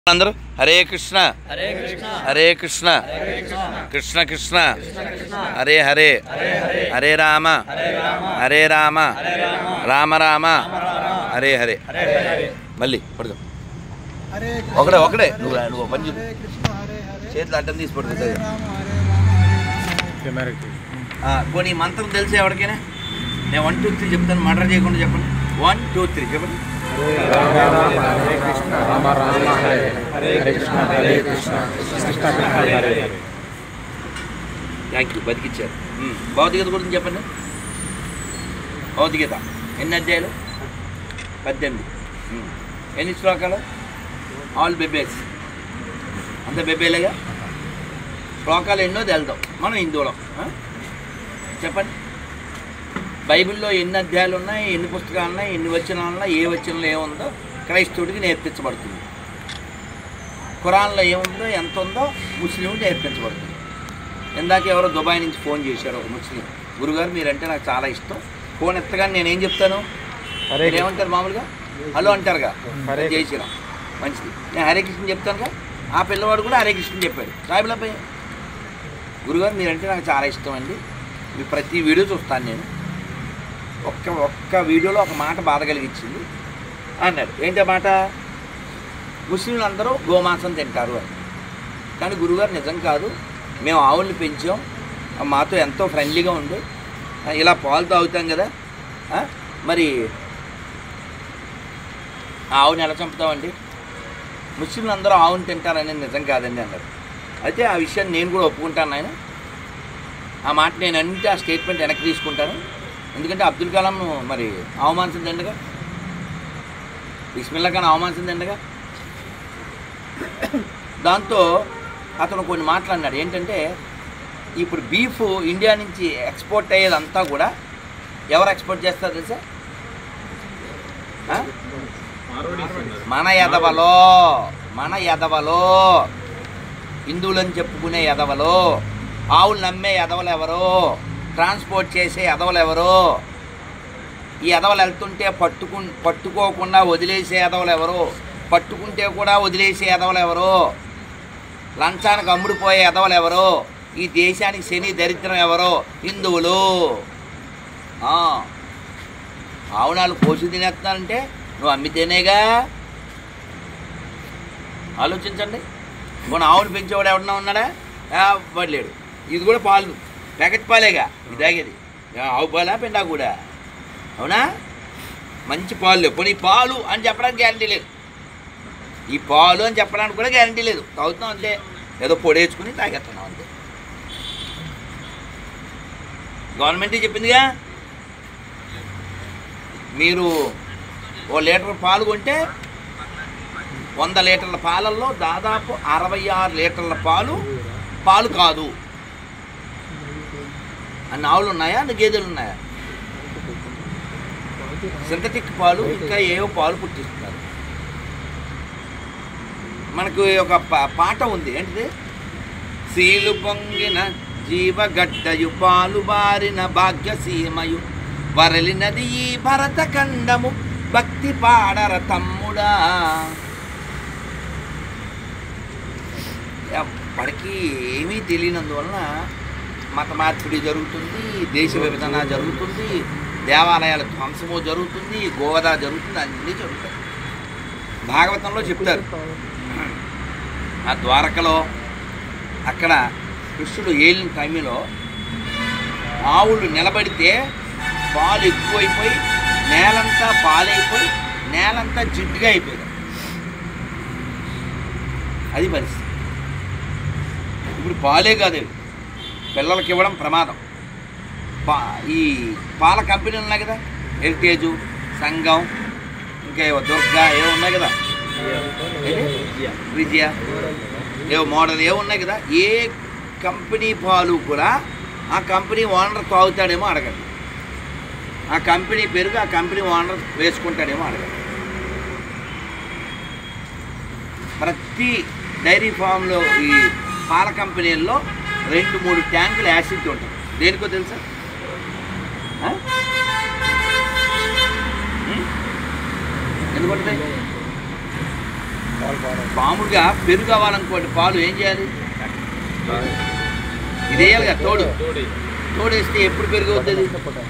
అందరూ హరే కృష్ణ హరే కృష్ణ కృష్ణ కృష్ణ హరే హరే హరే రామ హరే రామ రామ రామ హరే హరే. మళ్ళీ పడుతుంది ఒకడే ఒకడే నువ్వు పని చెప్పు. చేతులు అడ్డం తీసి పడుతుంది. కొన్ని మంత్రం తెలిసి ఎవరికైనా నేను 1 2 3 చెప్తాను, మర్డర్ చేయకుండా చెప్పండి. 1 2 3 చెప్పండి. Thank you, బతికిచ్చారు. భౌతికత గురించి చెప్పండి. భౌతికత ఎన్ని అధ్యాయులు? 18. ఎన్ని శ్లోకాలు? ఆల్ బెబేస్, అంత బెబేలేగా. శ్లోకాలు ఎన్నో తెలుద్దాం మనం హిందువులం. చెప్పండి, బైబిల్లో ఎన్ని అధ్యాయాలు ఉన్నాయి, ఎన్ని పుస్తకాలు ఉన్నాయి, ఎన్ని వచనాలు ఉన్నాయి, ఏ వచనంలో ఏముందో క్రైస్తవుడికి నేర్పించబడుతుంది. ఖురాన్లో ఏముందో ఎంత ఉందో ముస్లింకి నేర్పించబడుతుంది. ఇందాక ఎవరో దుబాయ్ నుంచి ఫోన్ చేశారు ఒక ముస్లిం. గురుగారు మీరంటే నాకు చాలా ఇష్టం, ఫోన్ ఎత్తగానే నేనేం చెప్తాను, ఏమంటారు మామూలుగా హలో అంటారుగా, చేసిరా మంచిది, నేను హరే కృష్ణ చెప్తానుగా. ఆ పిల్లవాడు కూడా హరే కృష్ణ చెప్పాడు. సాయిబులపై గురుగారు మీరంటే నాకు చాలా ఇష్టం అండి, మీ ప్రతి వీడియో చూస్తాను నేను, ఒక్క వీడియోలో ఒక మాట బాధ కలిగించింది అన్నాడు. ఏంటి మాట? ముస్లింలు అందరూ గోమాంసం తింటారు అని. కానీ గురుగారు నిజం కాదు, మేము ఆవుల్ని పెంచాం, మాతో ఎంతో ఫ్రెండ్లీగా ఉంది, ఇలా పాలు తాగుతాం కదా, మరి ఆవుని ఎలా చంపుతామండి? ముస్లింలు అందరూ ఆవుని తింటారనేది నిజం కాదండి అన్నారు. అయితే ఆ విషయాన్ని నేను కూడా ఒప్పుకుంటాను ఆయన. ఆ మాట నేను అంటే ఆ స్టేట్మెంట్ వెనక్కి తీసుకుంటాను. ఎందుకంటే అబ్దుల్ కలాం మరి అవమానం తిండగా, బిస్మిల్లా ఖాన్ అవమానం తిండగా. దాంతో అతను కొన్ని మాట్లాడినాడు. ఏంటంటే ఇప్పుడు బీఫ్ ఇండియా నుంచి ఎక్స్పోర్ట్ అయ్యేదంతా కూడా ఎవరు ఎక్స్పోర్ట్ చేస్తారు తెలుసా? మన ఎదవలో హిందువులని చెప్పుకునే ఎదవలో, ఆవులు నమ్మే ఎదవలు ఎవరో, ట్రాన్స్పోర్ట్ చేసే ఎదవలు ఎవరో, ఈ ఎదవలు వెళ్తుంటే పట్టుకోకుండా వదిలేసే ఎదవలు ఎవరో, పట్టుకుంటే కూడా వదిలేసే ఎదవలు ఎవరో, లంచానికి అమ్ముడుపోయే ఎదవలు ఎవరో, ఈ దేశానికి శని దరిద్రం ఎవరో హిందువులు. ఆవునాలు పోసి తినేస్తున్నారంటే నువ్వు అమ్మితేనేగా. ఆలోచించండి. మన ఆవును పెంచేవాడు ఎవడన్నా ఉన్నాడా? పడలేడు. ఇది కూడా పాలు, ప్యాకెట్ పాలేగా ఇది తాగేది. ఆవు పాలా పెండా కూడా? అవునా? మంచి పాలు లేవు. పోనీ పాలు అని చెప్పడానికి గ్యారంటీ లేదు, ఈ పాలు అని చెప్పడానికి కూడా గ్యారంటీ లేదు. తాగుతున్నాం అంతే, ఏదో పొడేసుకుని తాగేస్తున్నాం అంతే. గవర్నమెంటే చెప్పిందిగా, మీరు 1 లీటర్ పాలు కొంటే 100 లీటర్ల పాలల్లో దాదాపు 66 లీటర్ల పాలు కాదు. అన్ని ఆవులు ఉన్నాయా, అన్ని గేదెలు ఉన్నాయా? సింథటిక్ పాలు, ఇంకా ఏవో పాలు పుట్టిస్తున్నారు. మనకు ఒక పాట ఉంది, ఏంటిది? సీలు పొంగిన జీవగడ్డయు పాలు బారిన భాగ్యసీమయు వరలినది ఈ భరత ఖండము భక్తి పాడర తమ్ముడా. ఎప్పటికీ ఏమీ తెలియనందువలన మత మార్పిడి జరుగుతుంది, దేశ విభజన జరుగుతుంది, దేవాలయాల ధ్వంసము జరుగుతుంది, గోవధ జరుగుతుంది, అన్నీ జరుగుతాయి. భాగవతంలో చెప్తారు, ఆ ద్వారకలో అక్కడ కృష్ణుడు ఏలిన టైంలో ఆవులు నిలబడితే పాలు ఎక్కువైపోయి నేలంతా పాలైపోయి నేలంతా జిడ్డుగా అయిపోయింది. అది పరిస్థితి. ఇప్పుడు పాలే కాదు, పిల్లలకి ఇవ్వడం ప్రమాదం. ఈ పాల కంపెనీలు ఉన్నాయి కదా, హెరిటేజు, సంఘం, ఇంకా ఏవో దుర్గా ఏవో ఉన్నాయి కదా, విజయ ఏవో మోడల్ ఏవో ఉన్నాయి కదా, ఏ కంపెనీ పాలు కూడా ఆ కంపెనీ ఓనర్ తాగుతాడేమో అడగండి, ఆ కంపెనీ పేరుగా ఆ కంపెనీ ఓనర్ వేసుకుంటాడేమో అడగండి. ప్రతి డైరీ ఫామ్లో ఈ పాల కంపెనీల్లో 2-3 ట్యాంకులు యాసిడ్ ఉంటుంది. దేనికో తెలుసా? ఎందుకుంటాయి? మామూలుగా పెరుగు కావాలనుకోండి, పాలు ఏం చేయాలి? ఇది వేయాలి కదా, తోడేస్తే ఎప్పుడు పెరుగు అవుతుంది?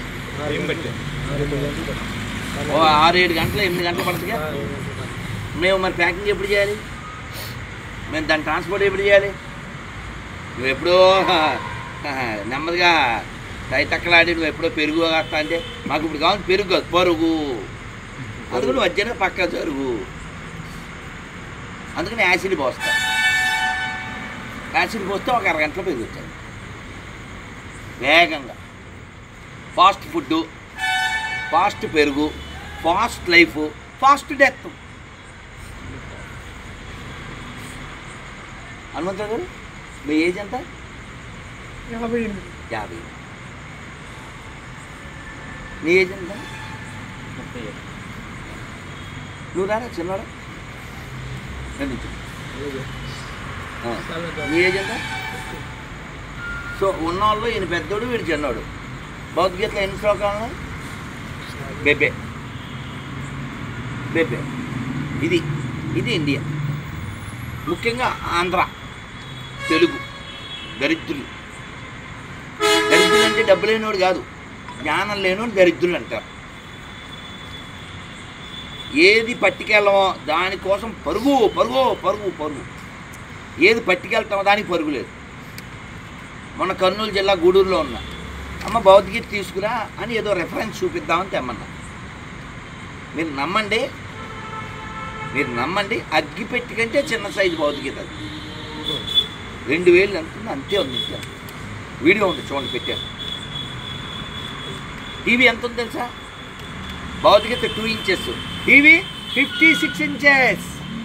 6-7 గంటలు 8 గంటలు పడుతుందిగా. మేము మరి ప్యాకింగ్ ఎప్పుడు చేయాలి? మేము దాని ట్రాన్స్పోర్ట్ ఎప్పుడు చేయాలి? నువ్వు ఎప్పుడో నెమ్మదిగా తక్కలాడి నువ్వు ఎప్పుడో పెరుగు వస్తా అంటే మాకు ఇప్పుడు కావాలి పెరుగు కాదు, పరుగు. అందుకని మధ్యాహ్నం పక్క జరుగు. అందుకని యాసిడ్ పోస్తా. యాసిడ్ పోస్తే ఒక 1 గంటలో పెరుగు వచ్చాను వేగంగా. ఫాస్ట్ ఫుడ్, ఫాస్ట్ పెరుగు, fast life, fast death. Hanumantharao గారు మీ ఏజ్ ఎంత? 50. నీ ఏజ్ ఎంత? నువ్వు రారా చిన్నవాడా? నీ ఏజ్ ఎంత? సో ఉన్నవాళ్ళు ఈయన పెద్దోడు, వీడు చిన్నోడు. భగవద్గీతలో ఎన్ని శ్లోకాలు? బెబ్బే బెబ్బే. ఇది ఇండియా, ముఖ్యంగా ఆంధ్ర, తెలుగు. దరిద్రులు అంటే డబ్బు లేనివాడు కాదు, జ్ఞానం లేనివాడు దరిద్రులు అంటారు. ఏది పట్టుకెళ్ళమో దానికోసం పరుగు పరుగు పరుగు పరుగు. ఏది పట్టుకెళ్తామో దానికి పరుగు లేదు. మొన్న కర్నూలు జిల్లా గూడూరులో ఉన్నా, అమ్మ భగవద్గీత తీసుకురా అని ఏదో రెఫరెన్స్ చూపిద్దామని తెమ్మన్నా. మీరు నమ్మండి, అగ్గిపెట్టి కంటే చిన్న సైజు భగవద్గీత అది. 2000 అంటుంది, అంతే ఉంది. వీడియో ఉంది చూడండి, పెట్టాను. టీవీ ఎంత ఉంది తెలుసా? Bhagavadgita 2 inches, TV 56 inches.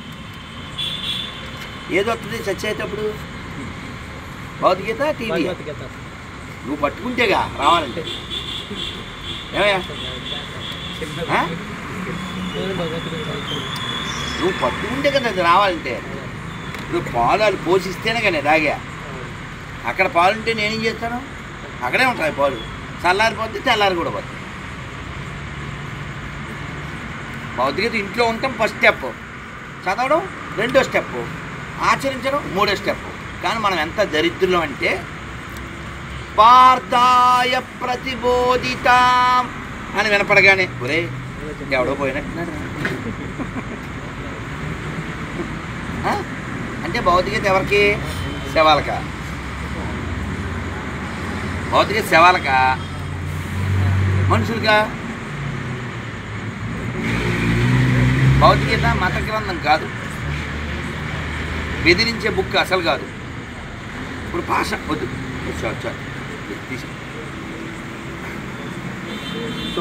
ఏదో వస్తుంది చచ్చేటప్పుడు? భగవద్గీత, టీవీ. నువ్వు పట్టుకుంటేగా రావాలంటే. ఏమయ్యా, నువ్వు పట్టుకుంటే కదా అది రావాలంటే. నువ్వు పాలు పోషిస్తేనే కానీ తాగా. అక్కడ పాలుంటే నేనేం చేస్తాను? అక్కడే ఉంటాయి పాలు. చల్లారిపోతే తెల్లారి కూడా పోతుంది. భౌతికత ఇంట్లో ఉంటాం ఫస్ట్ స్టెప్, చదవడం 2వ స్టెప్, ఆచరించడం 3వ స్టెప్. కానీ మనం ఎంత దరిద్రులం అంటే పార్థాయ ప్రతిబోధితాం అని వినపడగానే ఒరే ఎవడో పోయినట్టున్నాడు అంటే భౌతికత ఎవరికి? శవాలక. భౌతికత శవాలక, మనుషులుగా. భౌతికత మత గ్రంథం కాదు, బెదిరించే బుక్ అసలు కాదు. ఇప్పుడు భాష వద్దు. సో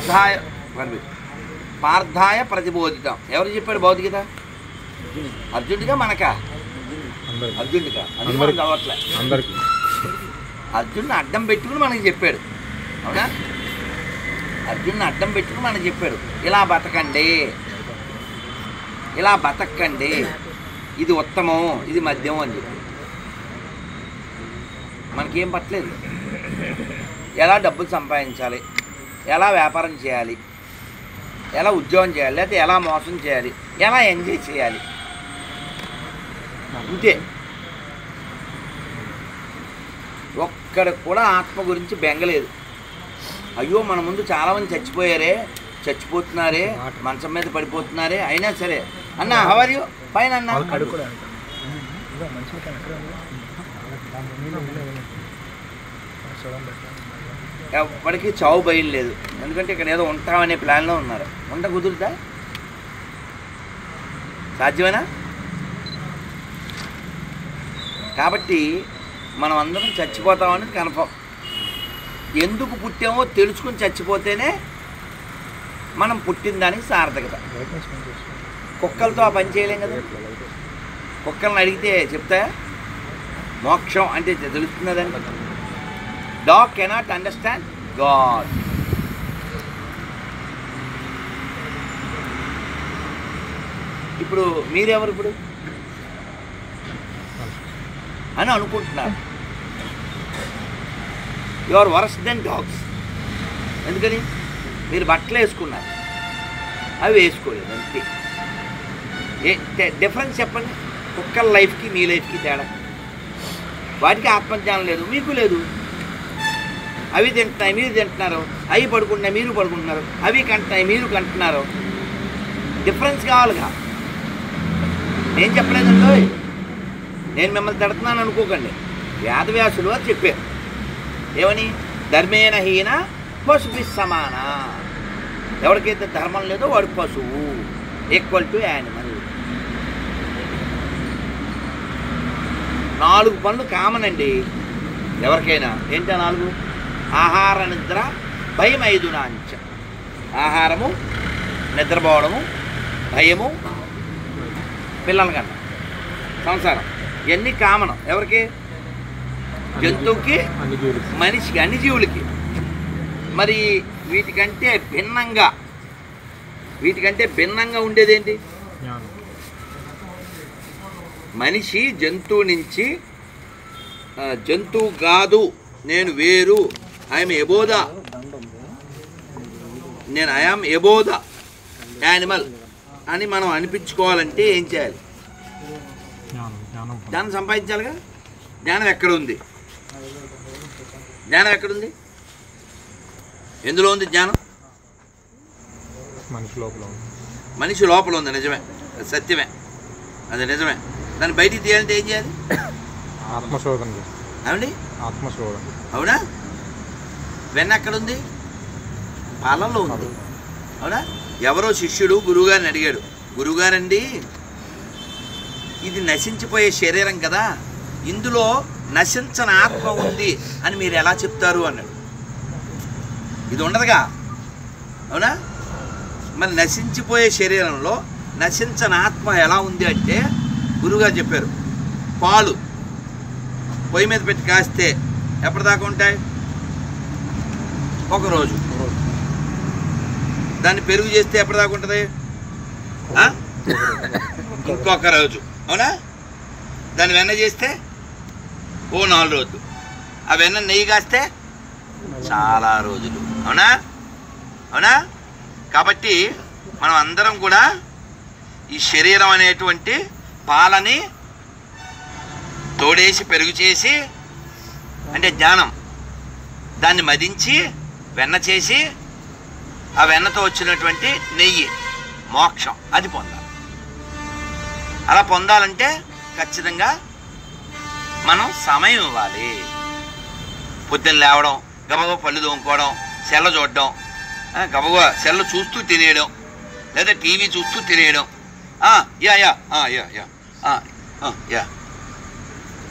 పార్థాయ ప్రతిబోధితం ఎవరు చెప్పాడు భౌతికత? అర్జునుడిగా మనకా? అర్జునుడిగా చదవట్లే. అర్జునుడిని అడ్డం పెట్టుకుని మనకి చెప్పాడు, అవునా? అర్జునుడిని అడ్డం పెట్టుకుని మనకి చెప్పాడు, ఇలా బతకండి, ఇది ఉత్తమం, ఇది మధ్యం అని చెప్పి. మనకేం పట్టలేదు. ఎలా డబ్బులు సంపాదించాలి, ఎలా వ్యాపారం చేయాలి, ఎలా ఉద్యోగం చేయాలి, లేకపోతే ఎలా మోసం చేయాలి, ఎలా ఎంజాయ్ చేయాలి, అంతే. ఒక్కడికి కూడా ఆత్మ గురించి బెంగలేదు. అయ్యో మన ముందు చాలామంది చచ్చిపోతున్నారే, మంచం మీద పడిపోతున్నారే, అయినా సరే అన్న హౌ ఆర్ యు? ఫైన్ అన్న. ఎప్పటికీ చావు భయం లేదు, ఎందుకంటే ఇక్కడ ఏదో ఉంటామనే ప్లాన్లో ఉన్నారు. కుదురుతా? సాధ్యమేనా? కాబట్టి మనం అందరం చచ్చిపోతామని కన్ఫర్మ్. ఎందుకు పుట్టామో తెలుసుకుని చచ్చిపోతేనే మనం పుట్టిన దానికి సార్థకత. కుక్కలతో ఆ పని చేయలేం కదా. కుక్కలను అడిగితే చెప్తాయా మోక్షం అంటే తెలుస్తున్నదని? Dog cannot understand God. ఇప్పుడు మీరెవరు ఇప్పుడు అని అనుకుంటున్నారు? You are worse than dogs. ఎందుకని? మీరు బట్టలు వేసుకున్నారు, అవి వేసుకోలేదు, అంతే. డిఫరెన్స్ చెప్పండి. కుక్కల లైఫ్కి మీ లైఫ్కి తేడా. వాటికి ఆత్మజ్ఞానం లేదు, మీకు లేదు. అవి తింటున్నాయి, మీరు తింటున్నారు. అవి పడుకుంటున్నాయి, మీరు పడుకుంటున్నారు. అవి కంటున్నాయి, మీరు కంటున్నారు. డిఫరెన్స్ కావాలిగా. నేను చెప్పలేదండి, నేను మిమ్మల్ని తిడుతున్నాను అనుకోకండి. వేదవ్యాసులు అని చెప్పారు. ఏమని? ధర్మేణ హీన పశుభి సమాన. ఎవరికైతే ధర్మం లేదో వాడు పశువు, ఈక్వల్ టు యానిమల్. 4 పనులు కామన్ అండి ఎవరికైనా. ఏంటో 4? ఆహార నిద్ర భయం 5 నాంచ. ఆహారము, నిద్రపోవడము, భయము, పిల్లల కన్నా సంసారం. ఇవన్నీ కామన్ ఎవరికి? జంతువుకి, మనిషికి, అన్ని జీవులకి. మరి వీటికంటే భిన్నంగా ఉండేదేంటి? మనిషి జంతువు నుంచి, జంతువు కాదు నేను వేరు, ఐఎమ్ ఎబోదా, నేను ఐఎమ్ ఎబోదా యానిమల్ అని మనం అనిపించుకోవాలంటే ఏం చేయాలి? జ్ఞానం సంపాదించాలిగా. జ్ఞానం ఎక్కడ ఉంది? జ్ఞానం ఎక్కడుంది? ఎందులో ఉంది జ్ఞానం? మనిషి లోపల ఉంది. నిజమే, సత్యమే, అది నిజమే. దాన్ని బయటికి తీయాలంటే ఏం చేయాలి? ఆత్మశోధన. అవునండి, ఆత్మశోధన. అవునా? వెన్న ఎక్కడుంది? పాలలో ఉంది. అవునా? ఎవరో శిష్యుడు గురువుగారిని అడిగాడు, గురువుగారండి ఇది నశించిపోయే శరీరం కదా, ఇందులో నశించని ఆత్మ ఉంది అని మీరు ఎలా చెప్తారు అన్నాడు. ఇది ఉండదుగా. అవునా? మరి నశించిపోయే శరీరంలో నశించని ఆత్మ ఎలా ఉంది అంటే గురువుగారు చెప్పారు, పాలు పొయ్యి మీద పెట్టి కాస్తే ఎప్పటిదాకా ఉంటాయి? 1 రోజు. దాన్ని పెరుగు చేస్తే ఎప్పటిదాకా ఉంటుంది? ఇంకొక రోజు. అవునా? దాన్ని వెన్న చేస్తే 4 రోజులు. ఆ వెన్న నెయ్యి కాస్తే చాలా రోజులు. అవునా? అవునా? కాబట్టి మనం అందరం కూడా ఈ శరీరం అనేటువంటి పాలని తోడేసి పెరుగు చేసి, అంటే జ్ఞానం, దాన్ని మదించి వెన్న చేసి, ఆ వెన్నతో వచ్చినటువంటి నెయ్యి, మోక్షం, అది పొందాలి. అలా పొందాలంటే ఖచ్చితంగా మనం సమయం ఇవ్వాలి. పొద్దున్న లేవడం, గబగబా పళ్ళు తోముకోవడం, సెల్ల చూడడం, గబగబా సెల్ల చూస్తూ తినేయడం, లేదా టీవీ చూస్తూ తినేయడం. Yeah yeah yeah yeah yeah